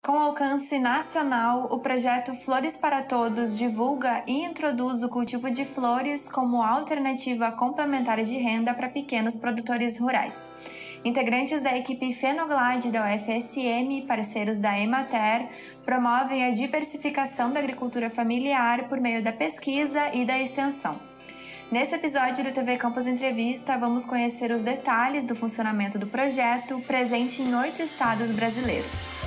Com alcance nacional, o projeto Flores para Todos divulga e introduz o cultivo de flores como alternativa complementar de renda para pequenos produtores rurais. Integrantes da equipe Fenoglade da UFSM e parceiros da Emater promovem a diversificação da agricultura familiar por meio da pesquisa e da extensão. Nesse episódio do TV Campus Entrevista, vamos conhecer os detalhes do funcionamento do projeto, presente em 8 estados brasileiros.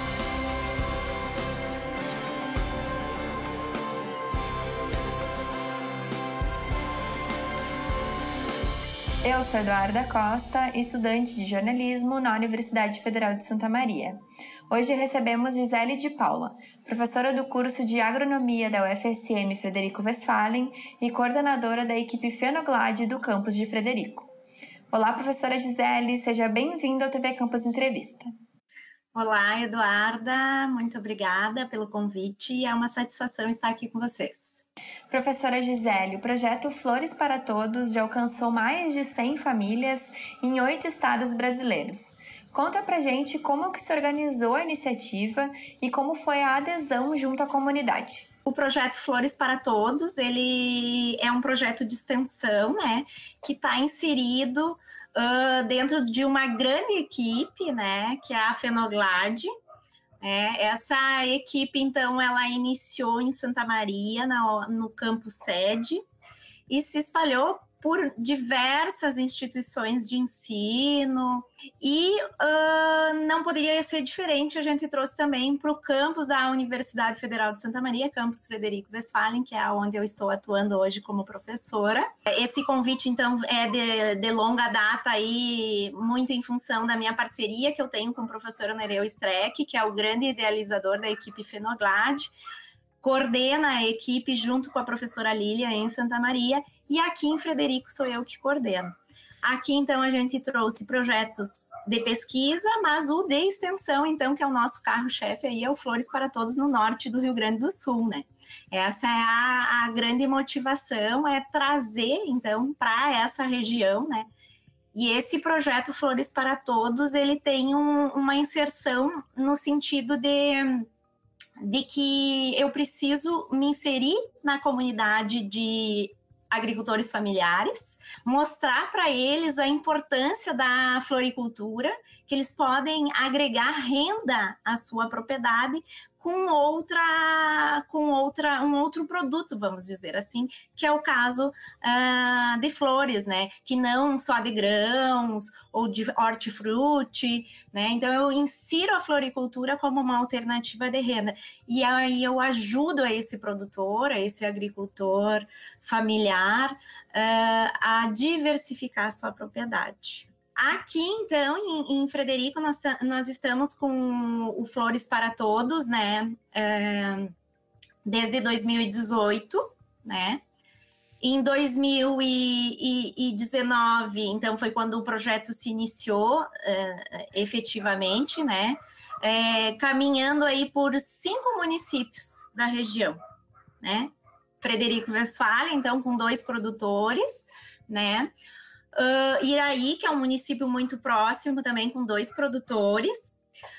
Eu sou Eduarda Costa, estudante de jornalismo na Universidade Federal de Santa Maria. Hoje recebemos Gisele de Paula, professora do curso de Agronomia da UFSM Frederico Westphalen e coordenadora da equipe Fenoglade do campus de Frederico. Olá, professora Gisele, seja bem-vinda ao TV Campus Entrevista. Olá, Eduarda, muito obrigada pelo convite, é uma satisfação estar aqui com vocês. Professora Gisele, o projeto Flores para Todos já alcançou mais de 100 famílias em 8 estados brasileiros. Conta pra gente como que se organizou a iniciativa e como foi a adesão junto à comunidade. O projeto Flores para Todos, ele é um projeto de extensão, né, que está inserido dentro de uma grande equipe, né, que é a Fenoglade. Essa equipe, então, ela iniciou em Santa Maria, no campus sede, e se espalhou por diversas instituições de ensino, e não poderia ser diferente, a gente trouxe também para o campus da Universidade Federal de Santa Maria, campus Frederico Westphalen, que é onde eu estou atuando hoje como professora. Esse convite, então, é de longa data, aí, muito em função da minha parceria que eu tenho com o professor Nereu Streck, que é o grande idealizador da equipe Fenoglade, coordena a equipe junto com a professora Lília em Santa Maria, e aqui em Frederico sou eu que coordeno. Aqui, então, a gente trouxe projetos de pesquisa, mas o de extensão, então, que é o nosso carro-chefe aí, é o Flores para Todos no norte do Rio Grande do Sul, né? Essa é a grande motivação, é trazer, então, para essa região, né? E esse projeto Flores para Todos, ele tem uma inserção no sentido de que eu preciso me inserir na comunidade de agricultores familiares, mostrar para eles a importância da floricultura, que eles podem agregar renda à sua propriedade com um outro produto, vamos dizer assim, que é o caso de flores, né? Que não só de grãos ou de hortifruti, né? Então eu insiro a floricultura como uma alternativa de renda. E aí eu ajudo a esse produtor, a esse agricultor familiar a diversificar a sua propriedade. Aqui, então, em Frederico, nós estamos com o Flores para Todos, né, desde 2018, né. Em 2019, então, foi quando o projeto se iniciou efetivamente, né, caminhando aí por 5 municípios da região, né. Frederico Westphalen, então, com 2 produtores, né. Iraí, que é um município muito próximo, também com 2 produtores.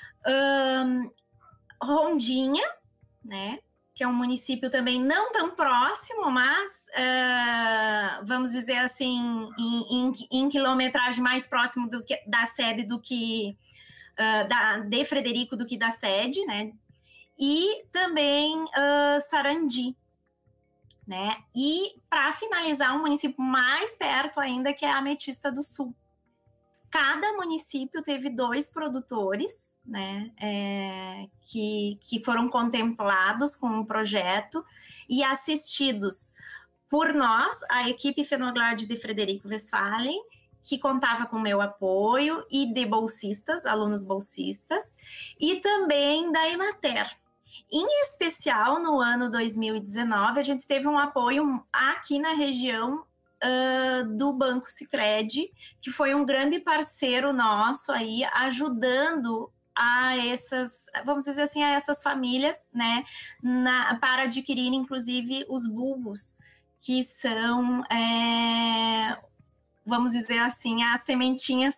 Rondinha, né, que é um município também não tão próximo, mas, vamos dizer assim, em quilometragem mais próximo da sede do que de Frederico do que da sede, né, e também Sarandi, né? E para finalizar, um município mais perto ainda, que é a Ametista do Sul. Cada município teve 2 produtores, né, que foram contemplados com o projeto e assistidos por nós, a equipe Fenoglade de Frederico Westphalen, que contava com meu apoio, e de bolsistas, alunos bolsistas, e também da Emater. Em especial, no ano 2019, a gente teve um apoio aqui na região do Banco Sicredi, que foi um grande parceiro nosso aí, ajudando a essas, vamos dizer assim, a essas famílias, né, para adquirir, inclusive, os bulbos, que são, vamos dizer assim, as sementinhas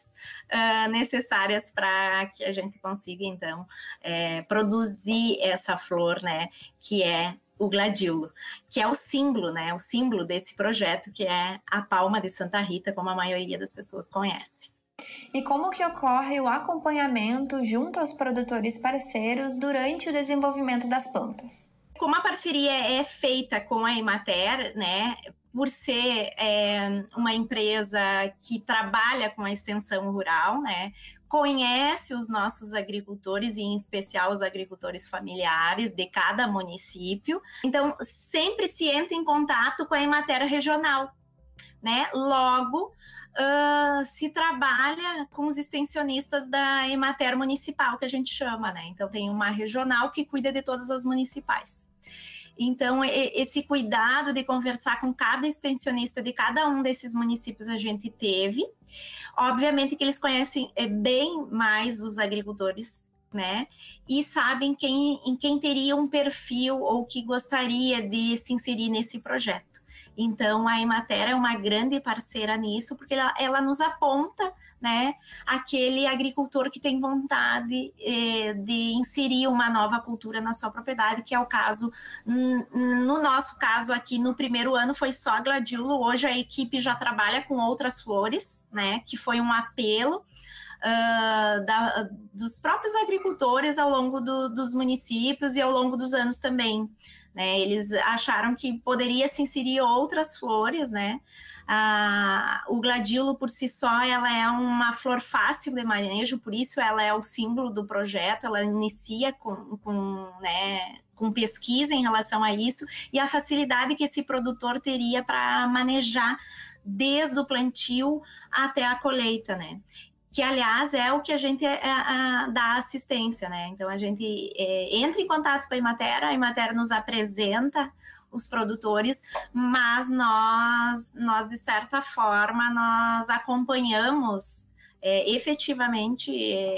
necessárias para que a gente consiga, então, produzir essa flor, né, que é o gladiolo, que é o símbolo, né, o símbolo desse projeto, que é a palma de Santa Rita, como a maioria das pessoas conhece. E como que ocorre o acompanhamento junto aos produtores parceiros durante o desenvolvimento das plantas? Como a parceria é feita com a Emater, né, por ser uma empresa que trabalha com a extensão rural, né, conhece os nossos agricultores, e em especial os agricultores familiares de cada município. Então, sempre se entra em contato com a Emater regional, né? Logo, se trabalha com os extensionistas da Emater municipal, que a gente chama, né? Então, tem uma regional que cuida de todas as municipais. Então, esse cuidado de conversar com cada extensionista de cada um desses municípios a gente teve. Obviamente que eles conhecem bem mais os agricultores, né? E sabem em quem teria um perfil ou que gostaria de se inserir nesse projeto. Então, a Emater é uma grande parceira nisso, porque ela nos aponta, né, aquele agricultor que tem vontade de inserir uma nova cultura na sua propriedade, que é o caso, no nosso caso aqui, no primeiro ano foi só gladiolo. Hoje a equipe já trabalha com outras flores, né, que foi um apelo dos próprios agricultores ao longo dos municípios e ao longo dos anos também. Né, eles acharam que poderia se inserir outras flores, né? O gladiolo por si só, ela é uma flor fácil de manejo, por isso ela é o símbolo do projeto. Ela inicia com pesquisa em relação a isso e a facilidade que esse produtor teria para manejar desde o plantio até a colheita, né? Que, aliás, é o que a gente dá assistência, né? Então, a gente entra em contato com a Emater nos apresenta os produtores, mas nós, de certa forma, nós acompanhamos efetivamente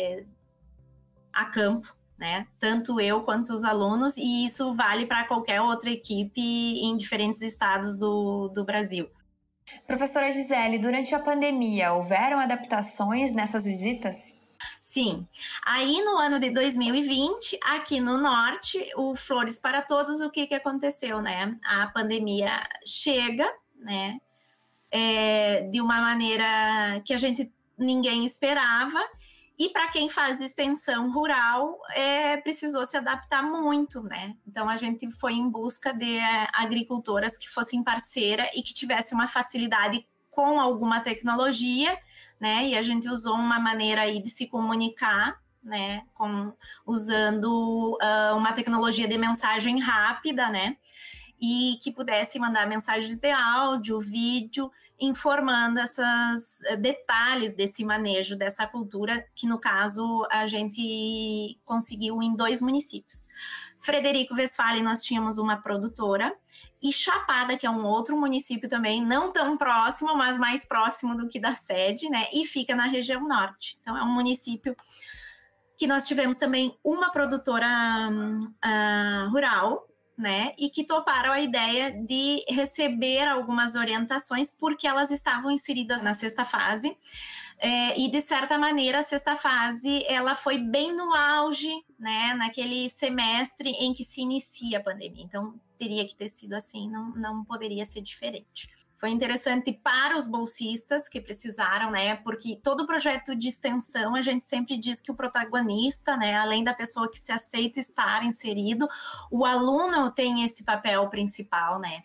a campo, né? Tanto eu quanto os alunos, e isso vale para qualquer outra equipe em diferentes estados do Brasil. Professora Gisele, durante a pandemia, houveram adaptações nessas visitas? Sim. Aí, no ano de 2020, aqui no Norte, o Flores para Todos, o que aconteceu, né? A pandemia chega, né? De uma maneira que ninguém esperava. E para quem faz extensão rural, precisou se adaptar muito, né? Então, a gente foi em busca de agricultoras que fossem parceira e que tivessem uma facilidade com alguma tecnologia, né? E a gente usou uma maneira aí de se comunicar, né? Usando uma tecnologia de mensagem rápida, né? E que pudesse mandar mensagens de áudio, vídeo, informando esses detalhes desse manejo dessa cultura, que no caso a gente conseguiu em 2 municípios. Frederico Westphalen, nós tínhamos uma produtora, e Chapada, que é um outro município também, não tão próximo, mas mais próximo do que da sede, né? E fica na região norte. Então, é um município que nós tivemos também uma produtora rural, né, e que toparam a ideia de receber algumas orientações, porque elas estavam inseridas na 6ª fase, e de certa maneira a 6ª fase ela foi bem no auge, né, naquele semestre em que se inicia a pandemia. Então teria que ter sido assim, não poderia ser diferente. Foi interessante para os bolsistas que precisaram, né? Porque todo projeto de extensão, a gente sempre diz que o protagonista, né? Além da pessoa que se aceita estar inserido, o aluno tem esse papel principal, né?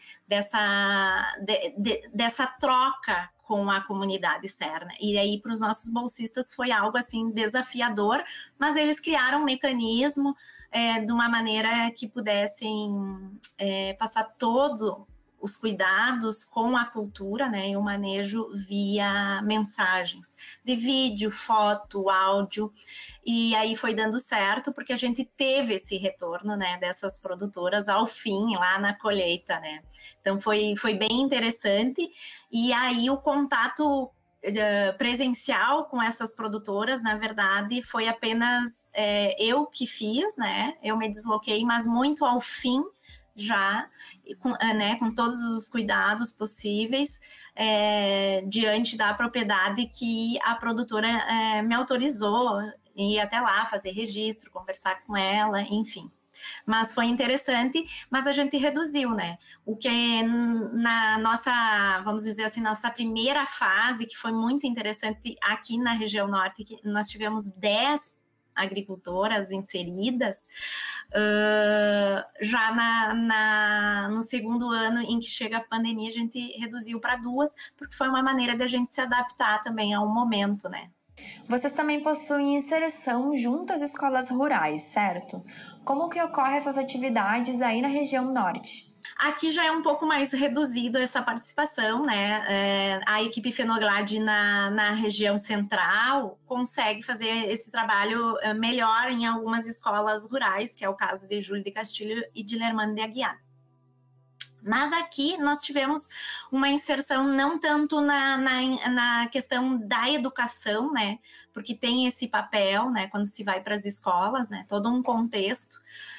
Dessa troca com a comunidade externa. E aí, para os nossos bolsistas, foi algo, assim, desafiador, mas eles criaram um mecanismo de uma maneira que pudessem passar todo os cuidados com a cultura, né, e o manejo via mensagens de vídeo, foto, áudio, e aí foi dando certo, porque a gente teve esse retorno, né, dessas produtoras ao fim, lá na colheita, né, então foi bem interessante, e aí o contato presencial com essas produtoras, na verdade, foi apenas eu que fiz, né, eu me desloquei, mas muito ao fim já, com todos os cuidados possíveis, diante da propriedade que a produtora me autorizou, ir até lá, fazer registro, conversar com ela, enfim. Mas foi interessante, mas a gente reduziu, né? O que na nossa, vamos dizer assim, nossa primeira fase, que foi muito interessante aqui na região norte, que nós tivemos 10 agricultoras inseridas, já no segundo ano em que chega a pandemia, a gente reduziu para 2, porque foi uma maneira de a gente se adaptar também ao momento, né? Vocês também possuem inserção junto às escolas rurais, certo? Como que ocorrem essas atividades aí na região norte? Aqui já é um pouco mais reduzido essa participação, né? A equipe Fenoglade na região central consegue fazer esse trabalho melhor em algumas escolas rurais, que é o caso de Júlio de Castilho e de Lermano de Aguiar. Mas aqui nós tivemos uma inserção não tanto na questão da educação, né? Porque tem esse papel, né? Quando se vai para as escolas, né? Todo um contexto.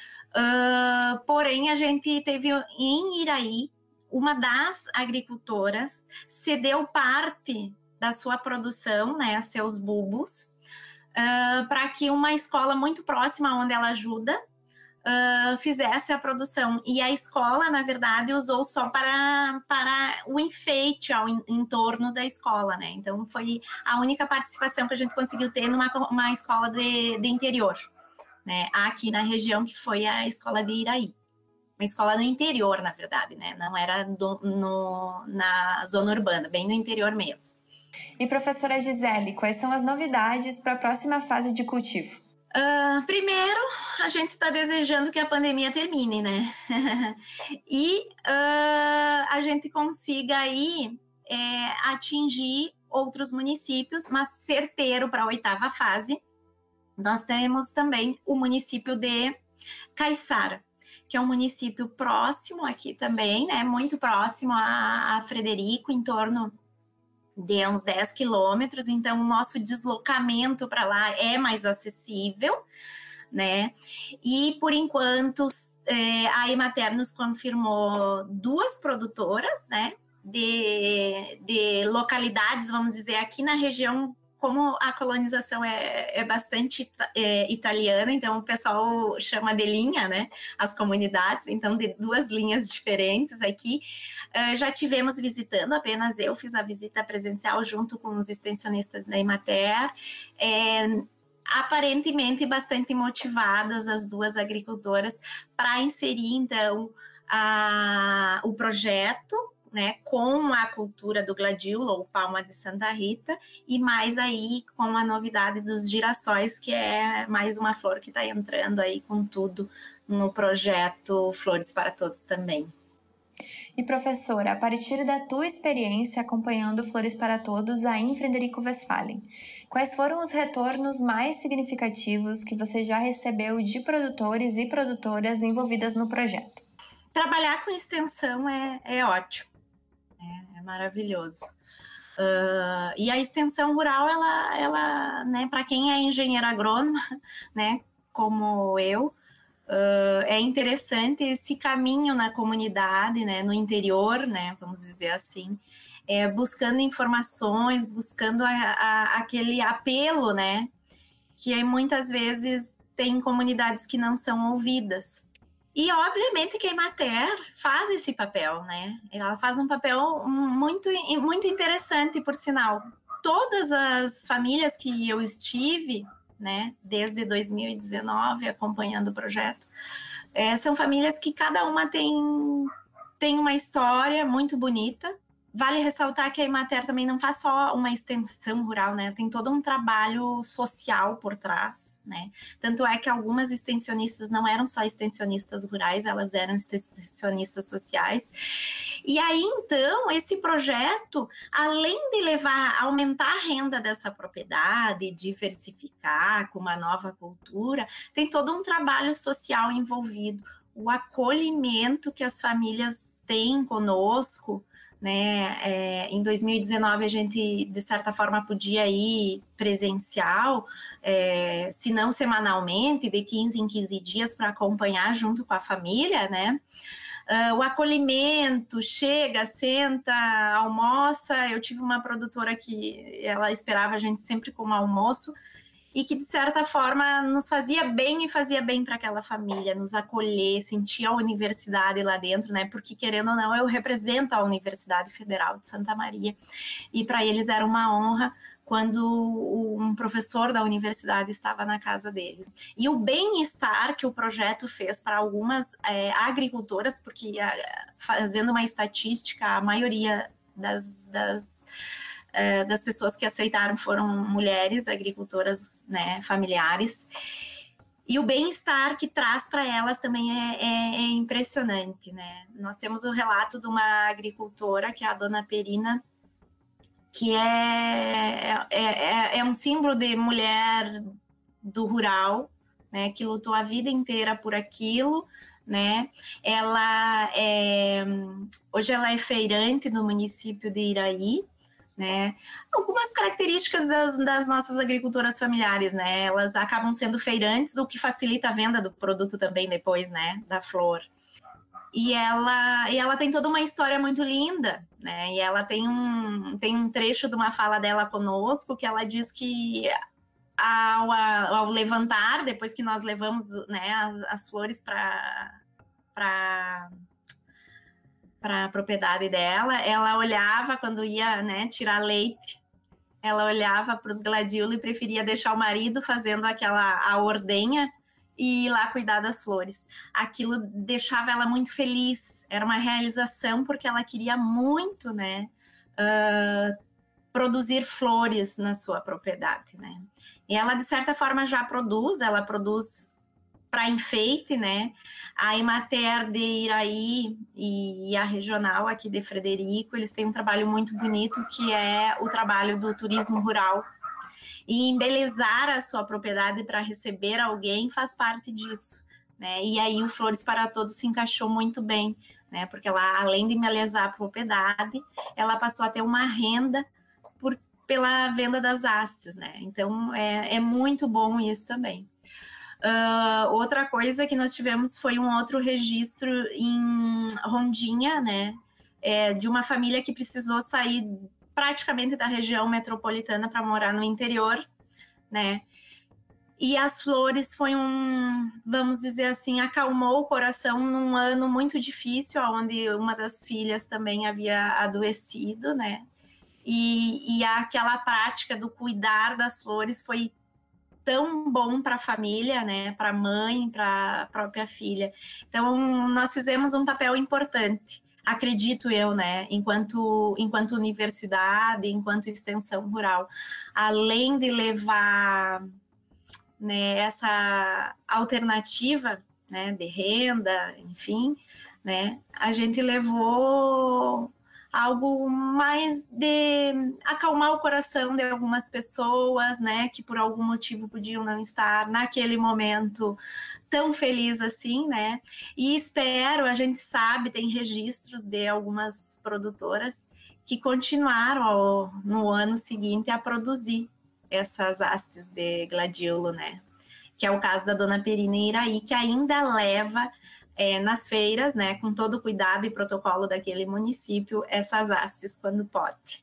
Porém, a gente teve em Iraí, uma das agricultoras cedeu parte da sua produção, né? Seus bulbos, para que uma escola muito próxima onde ela ajuda, fizesse a produção. E a escola, na verdade, usou só para o enfeite em torno da escola, né? Então, foi a única participação que a gente conseguiu ter numa escola de interior, né? Aqui na região, que foi a escola de Iraí. Uma escola no interior, na verdade, né? Não era na zona urbana, bem no interior mesmo. E professora Gisele, quais são as novidades para a próxima fase de cultivo? Primeiro, a gente está desejando que a pandemia termine, né? E a gente consiga aí atingir outros municípios, mas certeiro para a 8ª fase. Nós temos também o município de Caiçara, que é um município próximo aqui também, né? Muito próximo a Frederico, em torno de uns 10 quilômetros, então o nosso deslocamento para lá é mais acessível, né? E por enquanto a Emater nos confirmou 2 produtoras, né? De localidades, vamos dizer, aqui na região, como a colonização é bastante italiana, então o pessoal chama de linha, né? As comunidades, então de 2 linhas diferentes aqui. Já tivemos visitando, apenas eu fiz a visita presencial junto com os extensionistas da Emater. Aparentemente bastante motivadas as 2 agricultoras para inserir, então, o projeto, né, com a cultura do gladiola ou palma de Santa Rita, e mais aí com a novidade dos girassóis, que é mais uma flor que está entrando aí com tudo no projeto Flores para Todos também. E professora, a partir da tua experiência acompanhando Flores para Todos aí em Frederico Westphalen, quais foram os retornos mais significativos que você já recebeu de produtores e produtoras envolvidas no projeto? Trabalhar com extensão é ótimo. É maravilhoso. E a extensão rural, ela né, para quem é engenheiro agrônomo, né, como eu, é interessante esse caminho na comunidade, né, no interior, né, vamos dizer assim, buscando informações, buscando aquele apelo, né, que muitas vezes tem comunidades que não são ouvidas. E, obviamente, que a Emater faz esse papel, né? Ela faz um papel muito, muito interessante, por sinal. Todas as famílias que eu estive, né, desde 2019, acompanhando o projeto, são famílias que cada uma tem uma história muito bonita. Vale ressaltar que a Emater também não faz só uma extensão rural, né? Tem todo um trabalho social por trás, né? Tanto é que algumas extensionistas não eram só extensionistas rurais, elas eram extensionistas sociais. E aí, então, esse projeto, além de aumentar a renda dessa propriedade, diversificar com uma nova cultura, tem todo um trabalho social envolvido, o acolhimento que as famílias têm conosco, né? Em 2019 a gente, de certa forma, podia ir presencial, se não semanalmente, de 15 em 15 dias, para acompanhar junto com a família, né? O acolhimento, chega, senta, almoça. Eu tive uma produtora que ela esperava a gente sempre com o almoço e que, de certa forma, nos fazia bem e fazia bem para aquela família, nos acolher, sentir a universidade lá dentro, né? Porque, querendo ou não, eu represento a Universidade Federal de Santa Maria. E para eles era uma honra quando um professor da universidade estava na casa deles. E o bem-estar que o projeto fez para algumas agricultoras, porque fazendo uma estatística, a maioria das pessoas que aceitaram foram mulheres agricultoras, né, familiares. E o bem-estar que traz para elas também é impressionante, né? Nós temos o relato de uma agricultora, que é a dona Perina, que é um símbolo de mulher do rural, né, que lutou a vida inteira por aquilo, né? Hoje ela é feirante no município de Iraí, né? Algumas características das nossas agricultoras familiares, né? Elas acabam sendo feirantes, o que facilita a venda do produto também depois, né? Da flor. E ela tem toda uma história muito linda, né? E ela tem um trecho de uma fala dela conosco que ela diz que ao levantar, depois que nós levamos, né, as flores para a propriedade dela, ela olhava quando ia, né, tirar leite, ela olhava para os gladiolos e preferia deixar o marido fazendo a ordenha e ir lá cuidar das flores. Aquilo deixava ela muito feliz, era uma realização, porque ela queria muito, né, produzir flores na sua propriedade, né? E ela, de certa forma, ela produz para enfeite, né? A Emater de Iraí e a regional aqui de Frederico, eles têm um trabalho muito bonito, que é o trabalho do turismo rural. E embelezar a sua propriedade para receber alguém faz parte disso, né? E aí o Flores para Todos se encaixou muito bem, né? Porque ela, além de embelezar a propriedade, ela passou a ter uma renda pela venda das hastes, né? Então é muito bom isso também. Outra coisa que nós tivemos foi um outro registro em Rondinha, né? De uma família que precisou sair praticamente da região metropolitana para morar no interior, né? E as flores foi vamos dizer assim, acalmou o coração num ano muito difícil, onde uma das filhas também havia adoecido, né? E aquela prática do cuidar das flores foi tão bom para a família, né? Para a mãe, para a própria filha. Então, nós fizemos um papel importante, acredito eu, né, enquanto universidade, enquanto extensão rural, além de levar, né, essa alternativa, né, de renda, enfim, né, a gente levou algo mais de acalmar o coração de algumas pessoas, né, que por algum motivo podiam não estar naquele momento tão feliz assim, né? E a gente sabe, tem registros de algumas produtoras que continuaram no ano seguinte a produzir essas hastes de gladiolo, né? Que é o caso da dona Perina Iraí, que ainda leva nas feiras, né, com todo o cuidado e protocolo daquele município, essas hastes quando pode.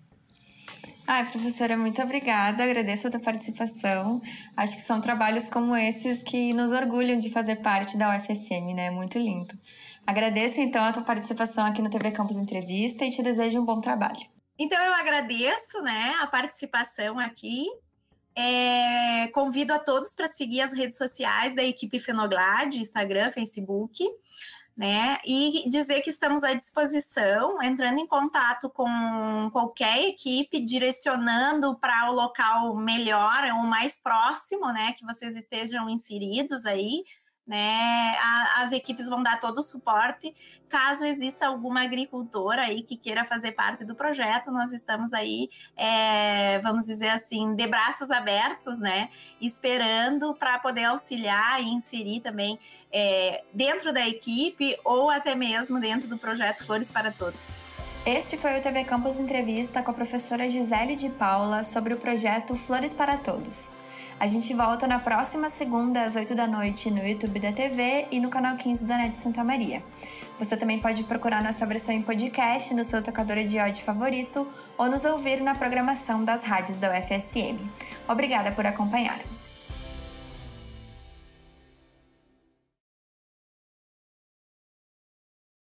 Ai, professora, muito obrigada. Agradeço a tua participação. Acho que são trabalhos como esses que nos orgulham de fazer parte da UFSM, né? Muito lindo. Agradeço, então, a tua participação aqui no TV Campus Entrevista e te desejo um bom trabalho. Então, eu agradeço, né, a participação aqui. Convido a todos para seguir as redes sociais da equipe Fenoglade, Instagram, Facebook, né? E dizer que estamos à disposição, entrando em contato com qualquer equipe, direcionando para o local melhor, ou mais próximo, né? Que vocês estejam inseridos aí, né? As equipes vão dar todo o suporte. Caso exista alguma agricultora aí que queira fazer parte do projeto, nós estamos aí, vamos dizer assim, de braços abertos, né? Esperando para poder auxiliar e inserir também dentro da equipe ou até mesmo dentro do projeto Flores para Todos. Este foi o TV Campus Entrevista com a professora Gisele de Paula sobre o projeto Flores para Todos. A gente volta na próxima segunda, às 8 da noite, no YouTube da TV e no canal 15 da NET Santa Maria. Você também pode procurar nossa versão em podcast no seu tocador de áudio favorito ou nos ouvir na programação das rádios da UFSM. Obrigada por acompanhar.